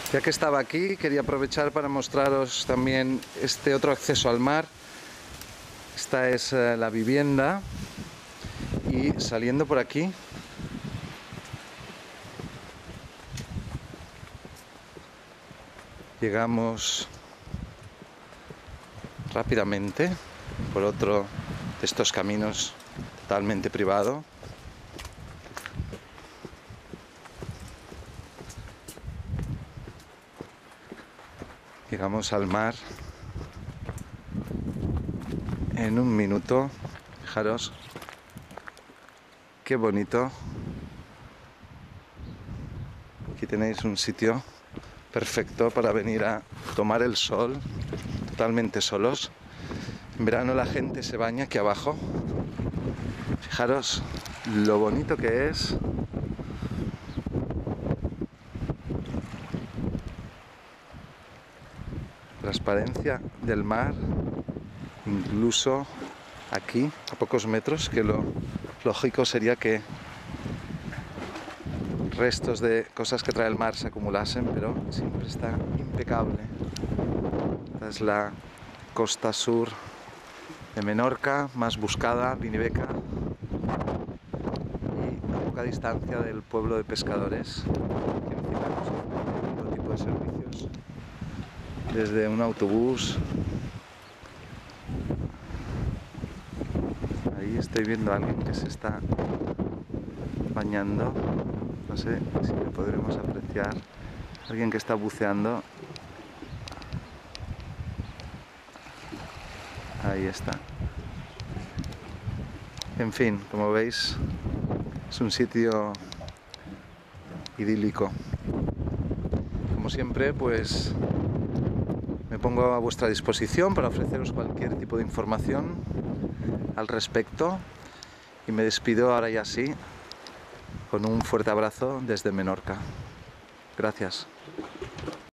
Ya que estaba aquí, quería aprovechar para mostraros también este otro acceso al mar. Esta es la vivienda y saliendo por aquí llegamos rápidamente por otro de estos caminos totalmente privado. Llegamos al mar en un minuto. Fijaros qué bonito. Aquí tenéis un sitio perfecto para venir a tomar el sol totalmente solos. En verano la gente se baña aquí abajo. Fijaros lo bonito que es. Transparencia del mar, incluso aquí a pocos metros, que lo lógico sería que restos de cosas que trae el mar se acumulasen, pero siempre está impecable. Esta es la costa sur de Menorca, más buscada, Viniveca, y a poca distancia del pueblo de pescadores, que necesitamos todo tipo de servicios, desde un autobús. Ahí estoy viendo a alguien que se está bañando, no sé si lo podremos apreciar, alguien que está buceando. Ahí está. En fin, como veis, es un sitio idílico. Como siempre, pues me pongo a vuestra disposición para ofreceros cualquier tipo de información al respecto, y me despido ahora ya sí con un fuerte abrazo desde Menorca. Gracias.